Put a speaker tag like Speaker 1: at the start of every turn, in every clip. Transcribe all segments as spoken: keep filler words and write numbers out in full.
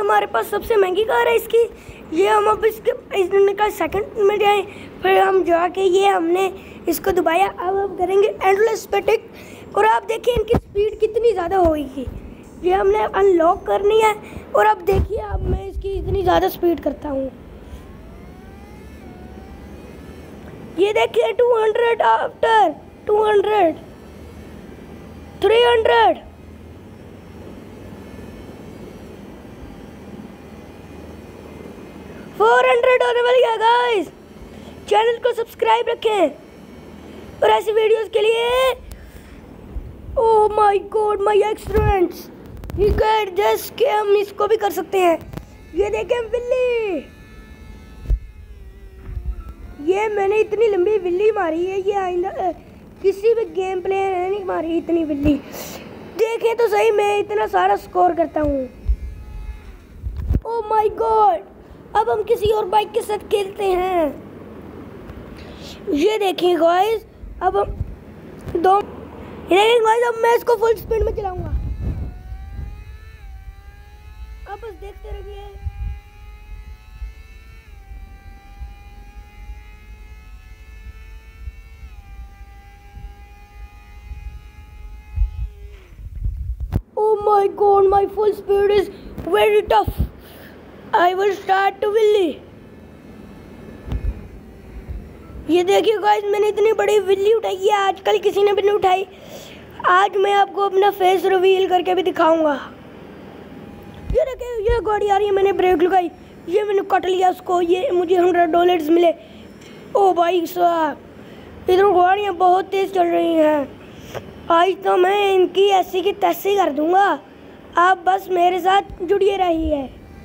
Speaker 1: हमारे पास सबसे महंगी कार है इसकी। ये हम अब इसके इसने का सेकंड में जाए, फिर हम जाके ये हमने इसको दबाया। अब हम करेंगे एंडलेस पेटिक और आप देखिए इनकी स्पीड कितनी ज़्यादा होगी। ये हमने अनलॉक करनी है और अब देखिए अब मैं इसकी इतनी ज़्यादा स्पीड करता हूँ। ये देखिए two hundred after two hundred three hundred four hundred होने वाली है गाइस। चैनल को सब्सक्राइब रखें और ऐसी वीडियोस के लिए। Oh my god my excellents, he can just कि हम इसको भी कर सकते हैं। ये देखें बिल्ली, ये मैंने इतनी लंबी बिल्ली मारी है, ये आइंदा किसी भी गेम प्ले ने नहीं मारी इतनी बिल्ली। देखें तो सही मैं इतना सारा स्कोर करता हूँ। ओह माय गॉड, अब हम किसी और बाइक के साथ खेलते हैं। ये देखिए गाइस, अब हम दो ये देखिए गाइस, अब मैं इसको फुल स्पीड में चलाऊंगा। अब बस देखते रहिए। Oh my god, my full speed is very tough. I will start to Willy. ये देखिए गाइस, मैंने इतनी बड़ी बिल्ली उठाई है, आजकल किसी ने भी नहीं उठाई। आज मैं आपको अपना फेस रिवील करके भी दिखाऊंगा। ये देखिए ये गाड़ी आ रही है, मैंने ब्रेक लगाई, ये मैंने कट लिया उसको, ये मुझे हंड्रेड डॉलर्स मिले। ओ भाई साहब, इधर गाड़ियाँ बहुत तेज चल रही हैं। आज तो मैं इनकी ऐसी की तैसी कर दूंगा। आप बस मेरे साथ जुड़िए रहिए।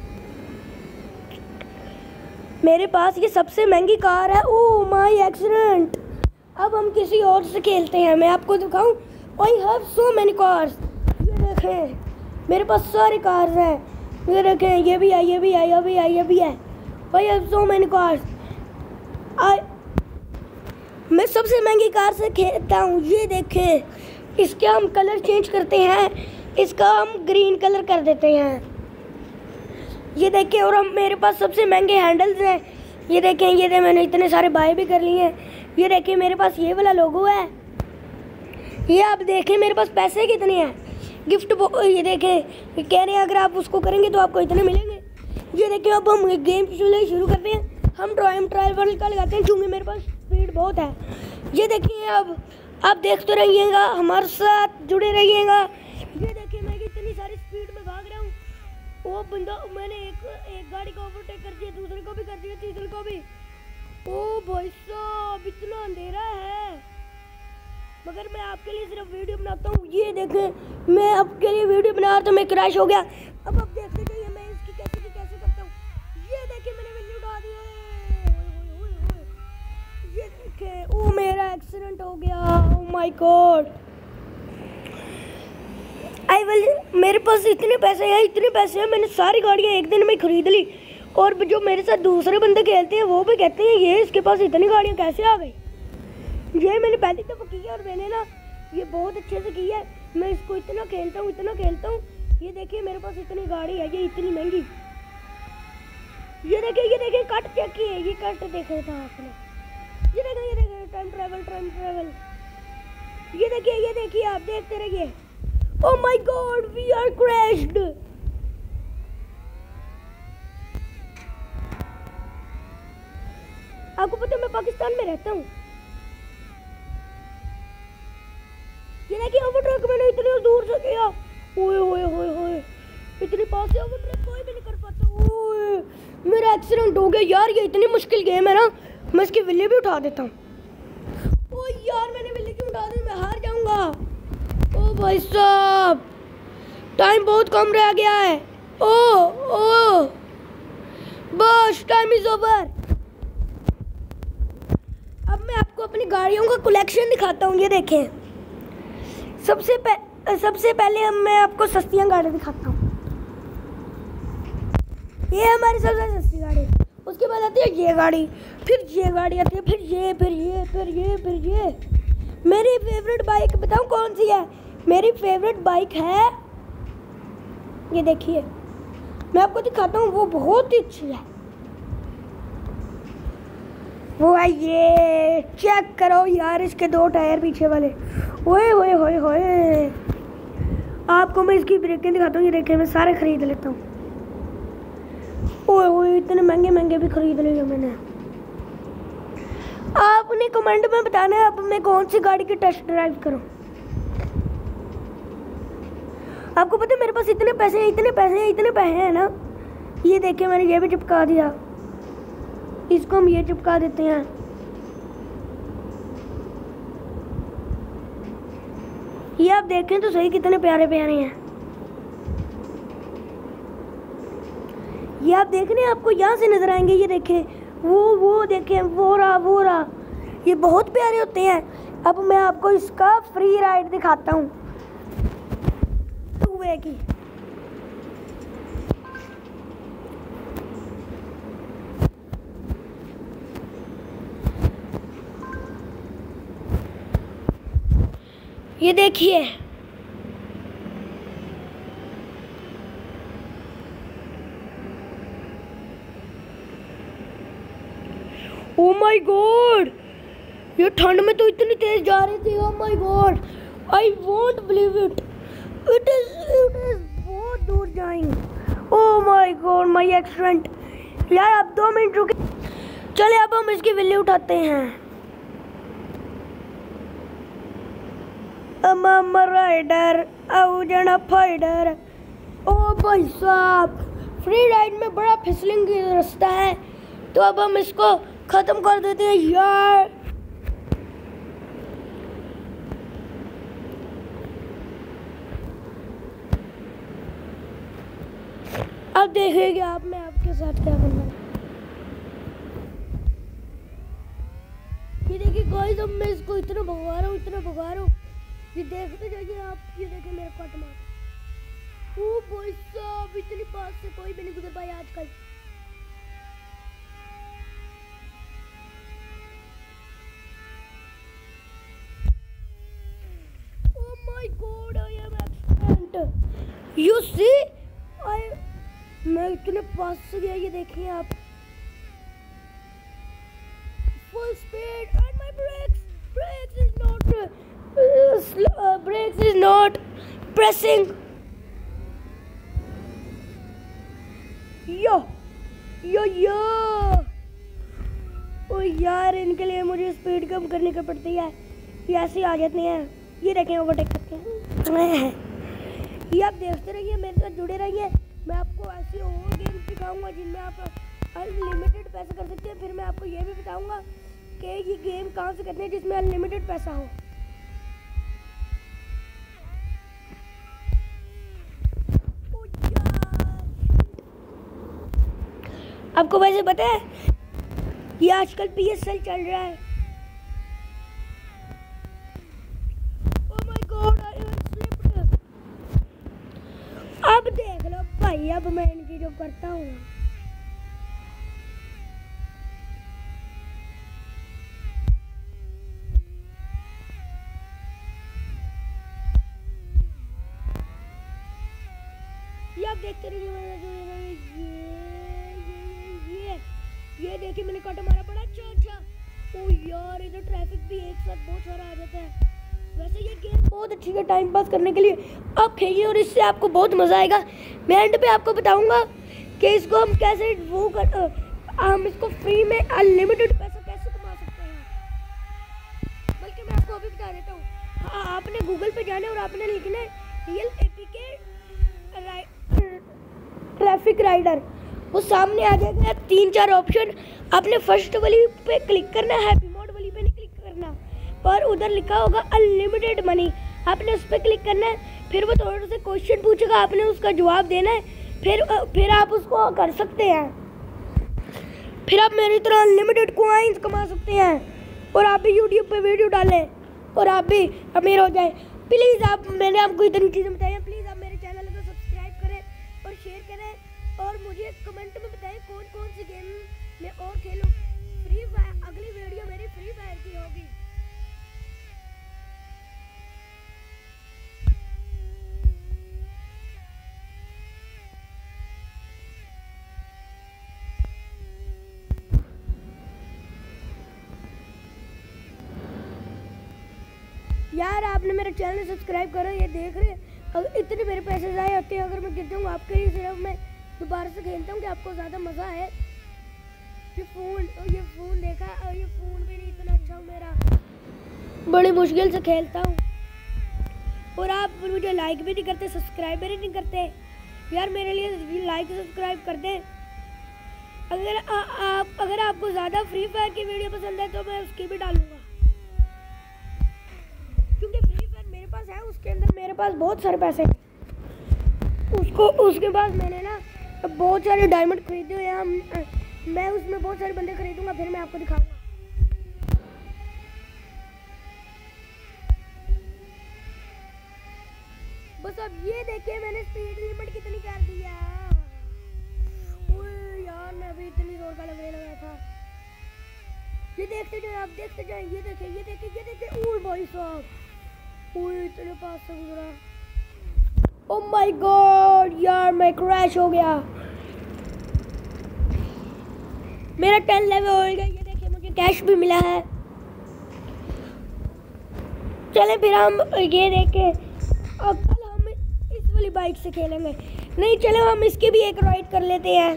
Speaker 1: मेरे पास ये सबसे महंगी कार है। Oh my excellent. अब हम किसी और से खेलते हैं, मैं आपको दिखाऊं। I have so many cars. ये देखें मेरे पास सारी कार्स हैं। ये देखें ये भी है, ये भी है, ये भी है, ये भी है। I have so many cars. I मैं सबसे महंगी कार से खेलता हूँ। ये देखें, इसके हम कलर चेंज करते हैं, इसका हम ग्रीन कलर कर देते हैं। ये देखिए, और हम मेरे पास सबसे महंगे हैंडल्स हैं। ये देखें, ये दे मैंने इतने सारे बाय भी कर लिए हैं। ये देखिए मेरे पास ये वाला लोगो है। ये आप देखें मेरे पास पैसे कितने हैं। गिफ्ट ये देखें कह रहे हैं अगर आप उसको करेंगे तो आपको इतने मिलेंगे। ये देखिए अब हम गेम शुरू करते हैं। हम ड्राइव ट्रायल वर्ल्ड का लगाते हैं क्योंकि मेरे पास स्पीड बहुत है। ये देखिए अब आप देखते रहिएगा, हमारे साथ जुड़े रहिएगा। ये देखिए मैं इतनी सारी स्पीड में भाग रहा हूँ। वो बंदा मैंने एक एक गाड़ी को ओवरटेक कर दिया, दूसरे को भी कर दिया, तीसरे को भी। ओ भाई साहब इतना अंधेरा है, मगर मैं आपके लिए सिर्फ वीडियो बनाता हूँ। ये देखें मैं आपके लिए वीडियो बना रहा था, मैं क्रैश हो गया। अब आप देखते जाइए मैं इसकी कैसे की कैसे करता हूँ। ये देखिए मैंने बिल्ली उठा दी। ये देखें, ओ मेरा एक्सीडेंट हो गया। Oh my god, I will मेरे पास इतने पैसे हैं, इतने पैसे हैं, मैंने सारी गाड़ियाँ एक दिन में खरीद ली। और जो मेरे साथ दूसरे बंदे खेलते हैं वो भी कहते हैं ये इसके पास इतनी गाड़ियाँ कैसे आ गई। ये मैंने पहली दफ़ा की है और मैंने ना ये बहुत अच्छे से की है। मैं इसको इतना खेलता हूँ इतना खेलता हूँ। ये देखिए मेरे पास इतनी गाड़ी है, ये इतनी महंगी। ये देखिए ये देखिए कट चेक की है, ये कट देखा था आपने। ये देखिए ये देखिए टाइम ट्रैवल टाइम ट्रैवल। ये देखिए ये देखिए आप देखते रहिए। Oh my God, we are crashed. आपको पता है मैं पाकिस्तान में रहता हूँ। ये देखिए ओवरटेक मैंने इतनी दूर से किया। ओए ओए ओए ओए, इतनी पास से ओवरटेक कोई भी नहीं कर पाता। ओए मेरा एक्सीडेंट हो गया यार। ये इतनी मुश्किल गेम है ना, मैं इसकी बिल्ली भी उठा देता हूँ। ओ यार मैंने बिल्ली क्यों उठा दी, मैं हार जाऊंगा। ओ भाई साहब टाइम बहुत कम रह गया है। ओ ओ बस टाइम इज ओवर। अब मैं आपको अपनी गाड़ियों का कलेक्शन दिखाता हूँ। ये देखें सबसे पह, सबसे पहले हम मैं आपको सस्तियाँ गाड़ी दिखाता हूँ। ये हमारी सबसे सस्ती गाड़ी। उसके बाद आती है ये गाड़ी, फिर ये गाड़ी आती है, फिर ये फिर ये फिर ये फिर ये। मेरी फेवरेट बाइक बताऊँ कौन सी है? मेरी फेवरेट बाइक है ये देखिए मैं आपको दिखाता हूँ, वो बहुत ही अच्छी है। वो है ये, चेक करो यार इसके दो टायर पीछे वाले। ओए ओए ओए ओए, आपको मैं इसकी ब्रेकें दिखाता हूँ। ये देखें, मैं सारे खरीद लेता हूँ। ओए ओए, इतने महंगे महंगे भी खरीद लिए मैंने। आपने कमेंट में बताना है अब मैं कौन सी गाड़ी की टेस्ट ड्राइव करूँ। आपको पता है मेरे पास इतने पैसे हैं, इतने पैसे हैं, इतने पैसे हैं ना। ये देखिए, मैंने ये भी चिपका दिया, इसको हम ये चिपका देते हैं। ये आप देखें तो सही, कितने प्यारे प्यारे हैं। ये आप देख रहे हैं, आपको यहाँ से नजर आएंगे। ये देखें, वो वो देखें, वो रहा वो रहा, ये बहुत प्यारे होते हैं। अब मैं आपको इसका फ्री राइड दिखाता हूँ टू वे की। ये देखिए, ओ माय गॉड, ये ठंड में तो इतनी तेज जा रही थी। Oh my god, I won't believe it, it is it is बहुत दूर जाएंगे। Oh my god, my accident. यार अब दो मिनट रुके, चले अब हम इसकी वैल्यू उठाते हैं। अम राइडर आउजना फाइडर। ओ भाई साहब, फ्री राइड में बड़ा फिसलिंग की रास्ता है, तो अब हम इसको खत्म कर देते हैं यार। अब देखेंगे आप, मैं आपके साथ क्या करना है। ये देखिए गाइस, अब मैं इसको इतना भगा रहा हूँ, इतना भगा रहा हूँ, ये देखते जाइए आप। ये देखिए मेरे कट मार। ओ भाई साहब, इतनी पास से कोई भी नहीं गुजर पाया आजकल। Oh my god, I am accident. You see, I मैं इतने पास से गया। ये देखिए आप, full speed and my brakes brakes is not brakes is not pressing. Yo yo yo, oh यार, इनके लिए मुझे स्पीड कम करनी का पड़ती है, ये ऐसे आ जाते हैं। ये देखें, ओवरटेक करते हैं। ये आप देखते रहिए, मेरे साथ जुड़े रहिए। मैं आपको ऐसी और गेम सिखाऊंगा जिनमें आप अनलिमिटेड पैसा कर सकते हैं। फिर मैं आपको ये भी बताऊंगा कि ये गेम कहाँ से करते हैं जिसमें अनलिमिटेड पैसा हो। आपको वैसे पता है, ये आजकल पी एस एल चल रहा है। Oh my God, I have slipped. अब देख लो भाई, अब मैं इन चीजों करता हूँ। ये आप देखते रहिए, ये ये ये ये देखिए, मैंने कट मारा बड़ा अच्छा अच्छा। ओ यार, इधर ट्रैफिक भी एक साथ बहुत सारा आ जाता है। वैसे ये गेम बहुत अच्छी है टाइम पास करने के लिए, आप खेलिए और इससे आपको बहुत मज़ा आएगा। मैं एंड पे आपको बताऊंगा कि इसको हम कैसे वो कर हम इसको फ्री में अनलिमिटेड पैसा कैसे कमा सकते हैं। बल्कि मैं आपको अभी बता देता हूँ। हाँ, आपने गूगल पे जाना है और आपने लिखना है रियल एपीके ट्रैफिक राइडर। वो सामने आ जाएगा, तीन चार ऑप्शन। आपने फर्स्ट वाली पे क्लिक करना है, हैप्पी मोड वाली पे नहीं क्लिक करना, पर उधर लिखा होगा अनलिमिटेड मनी, आपने उस पर क्लिक करना है। फिर वो थोड़े से क्वेश्चन पूछेगा, आपने उसका जवाब देना है। फिर फिर आप उसको कर सकते हैं। फिर आप मेरी तरह अनलिमिटेड कॉइन्स कमा सकते हैं और आप भी यूट्यूब पे वीडियो डालें और आप भी अमीर हो जाए। प्लीज़ आप, मैंने आपको इतनी चीज़ें बताई हैं, प्लीज़ आप मेरे चैनल को सब्सक्राइब करें और शेयर करें और मुझे कमेंट में बताएं कौन कौन सी गेम में और खेलूं। फ्री फायर, अगली वीडियो मेरी फ्री फायर की होगी। यार आपने मेरा चैनल सब्सक्राइब करो, ये देख रहे अगर इतने मेरे पैसे ज़ाया होते हैं अगर मैं गिरता हूँ आपके लिए, सिर्फ मैं दोबारा से खेलता हूँ कि आपको ज़्यादा मज़ा है। ये फ़ोन ये फ़ोन देखा, और ये फ़ोन भी नहीं इतना अच्छा हो मेरा, बड़ी मुश्किल से खेलता हूँ। और आप मुझे लाइक भी नहीं करते, सब्सक्राइब भी नहीं करते। यार मेरे लिए लाइक सब्सक्राइब कर दें। अगर आ, आप अगर आपको ज़्यादा फ्री फायर की वीडियो पसंद है तो मैं उसकी भी डालूँगा, क्योंकि फ्री फायर मेरे पास है, उसके अंदर मेरे पास बहुत सारे पैसे हैं। उसको उसके बाद मैंने ना बहुत सारे डायमंड खरीदे हुए हैं, मैं उसमें बहुत सारे बंदे खरीदूँगा, फिर मैं आपको दिखाऊँगा। बस अब ये देखिए मैंने स्पीड लिमिट कितनी कर दिया। ओए यार मैं भी इतनी जोर का लगने लगा था। ये देखते जाए, आप देखते जाए, ये देखे ये देखे ये देखे। ओए भाई साहब, ओए इतने पास से गुजरा। ओह माय गॉड यार मैं क्रैश हो गया। मेरा टेन लेवल हो गया। ये देखिए मुझे कैश भी मिला है। चले फिर हम ये देखे, अब कल हम इस वाली बाइक से खेलेंगे। नहीं चलो हम इसकी भी एक राइड कर लेते हैं।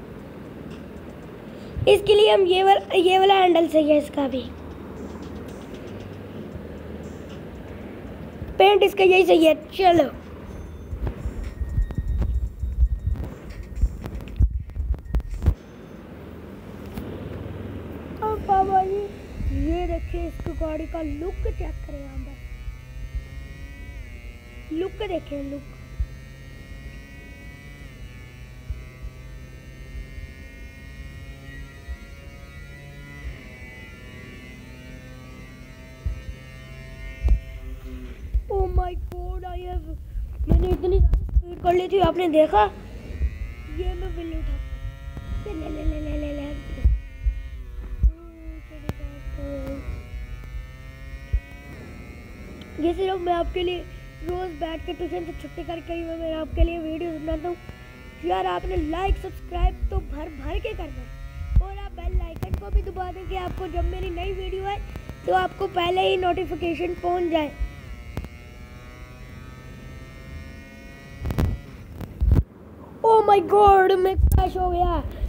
Speaker 1: इसके लिए हम ये वाला ये वाला हैंडल सही है, इसका भी पेंट इसका यही सही है। चलो अब बाबा जी ये देखिए इसकी गाड़ी का लुक चेक करें, यहाँ पर लुक देखें, look oh my god I have मैंने इतनी ज़्यादा स्पीड कर ली थी, आपने देखा। ये मैं बिल्ली उठा ले ले ले ले ले ले ये सिर्फ मैं आपके लिए रोज़ बैठ के ट्यूशन से छुट्टी करके ही मैं आपके लिए वीडियो बनाता हूँ। यार आपने लाइक सब्सक्राइब तो भर भर के करना है, और आप बेल आइकन को भी दबा दें कि आपको जब मेरी नई वीडियो आए तो आपको पहले ही नोटिफिकेशन पहुँच जाए। ओह माय गॉड मैं क्रैश हो गया।